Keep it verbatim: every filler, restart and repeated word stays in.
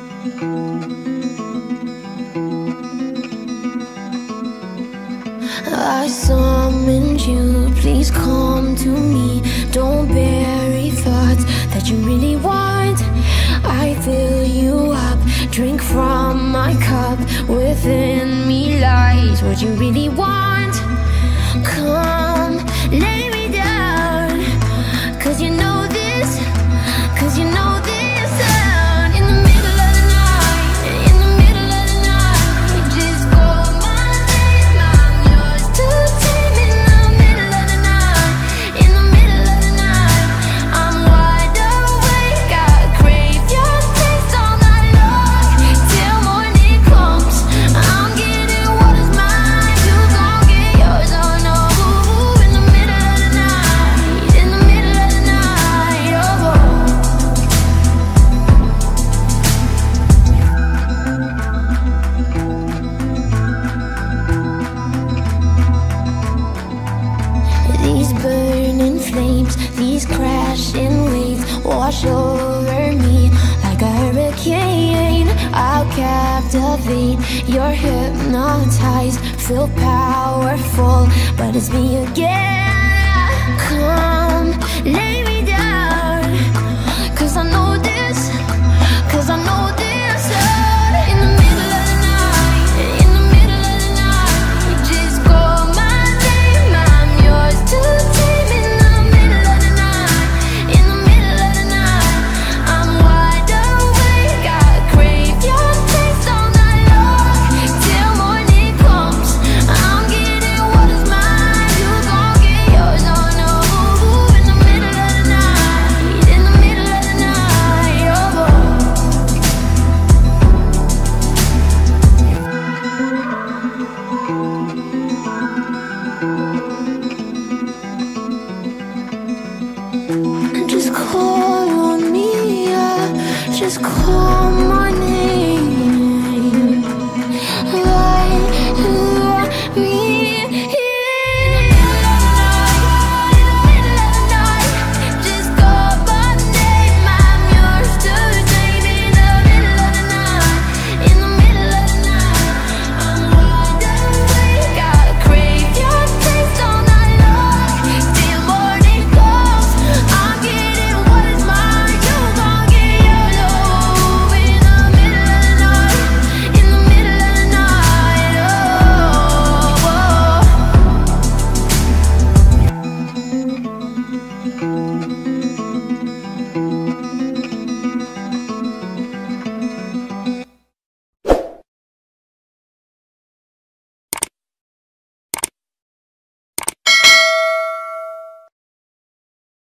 I summoned you, please come to me. Don't bury thoughts that you really want. I fill you up, drink from my cup. Within me lies what you really want. Come, lay me down, cause you know this, cause you know this sound. In the middle of the night, in the middle of the night, just call my name, I'm yours to tame. In the middle of the night, in the middle of the night, I'm wide awake, I crave your taste all night long. Till morning comes, I'm getting what is mine, you gon' get yours, oh no. In the middle of the night, in the middle of the night, oh, oh. These burning flames, these crashing waves wash over me like a hurricane. I'll captivate, you're hypnotized, feel powerful, but it's me again. Come, lay me down, cause I know this, cause I know this sound. In the middle of the night, in the middle of the night, just call my name, I'm yours to tame. In the middle of the night, in the middle of the night, I'm wide awake, I crave your taste all night long. Till morning comes, I'm getting what is mine, you gon' get yours, oh no. In the middle of the night, in the middle of the night, oh, oh. Just call on me, yeah. Just call